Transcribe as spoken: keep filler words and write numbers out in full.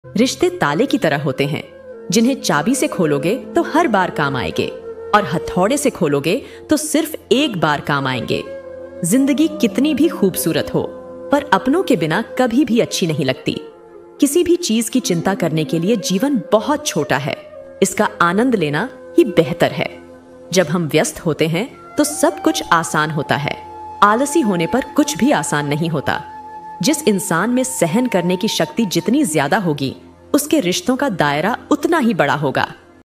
रिश्ते ताले की तरह होते हैं, जिन्हें चाबी से खोलोगे तो हर बार काम आएंगे और हथौड़े से खोलोगे तो सिर्फ एक बार काम आएंगे। जिंदगी कितनी भी खूबसूरत हो, पर अपनों के बिना कभी भी अच्छी नहीं लगती। किसी भी चीज की चिंता करने के लिए जीवन बहुत छोटा है, इसका आनंद लेना ही बेहतर है। जब हम व्यस्त होते हैं तो सब कुछ आसान होता है, आलसी होने पर कुछ भी आसान नहीं होता। जिस इंसान में सहन करने की शक्ति जितनी ज्यादा होगी, उसके रिश्तों का दायरा उतना ही बड़ा होगा।